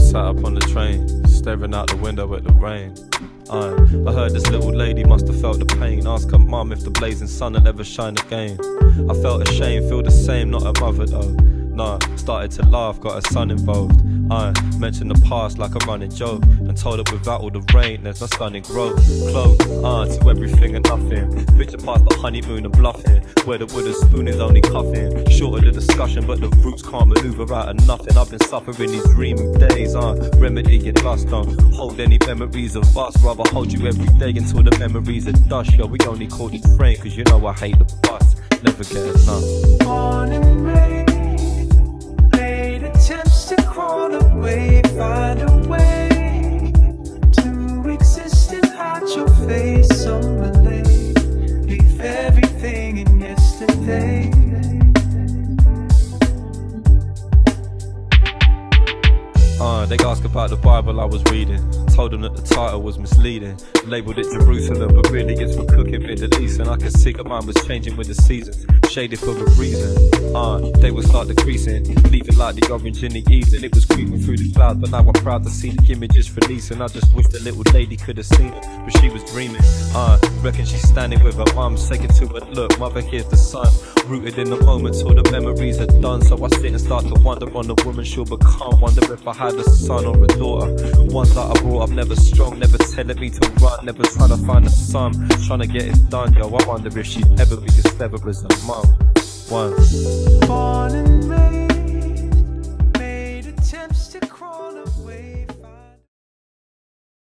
sat up on the train, staring out the window at the rain. I heard this little lady must have felt the pain. Ask her mum if the blazing sun will ever shine again. I felt ashamed, feel the same, not her mother though. Nah, started to laugh, got her son involved. I mentioned the past like a running joke, and told her without all the rain there's no stunning growth. Close, to everything and nothing. Picture past the honeymoon and bluffing, where the wooden spoon is only cuffing. Short of the discussion, but the roots can't maneuver out of nothing. I've been suffering these dreaming days, remedying dust. Don't hold any memories of us, rather hold you every day until the memories are dust. Yo, we only call it rain, cause you know I hate the bus. Never get enough. Morning rain, late attempts to crawl away, find a way to exist and hide your face on my leg. Leave everything in yesterday. They asked about the Bible I was reading. Told them that the title was misleading. Labelled it Jerusalem, but really it's for cooking Middle East. And I could see that mine was changing with the seasons, shaded for a reason. They would start decreasing, leaving like the orange in the evening. It was creeping through the clouds, but now I'm proud to see the images releasing. I just wish the little lady could have seen it, but she was dreaming. Reckon she's standing with her mum, taking to her, look, mother, here's the sun. Rooted in the moment till the memories are done. So I sit and start to wonder on the woman she'll become. Wonder if I had a son or a daughter. Ones that I brought up never strong, never telling me to run, never trying to find a son, trying to get it done. Yo, I wonder if she'd ever be as clever as her mum. One. Born and raised